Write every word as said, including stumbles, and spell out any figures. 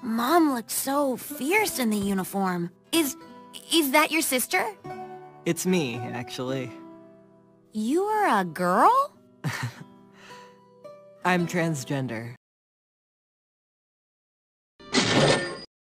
Mom looks so fierce in the uniform. Is... is that your sister? It's me, actually. You are a girl? I'm transgender.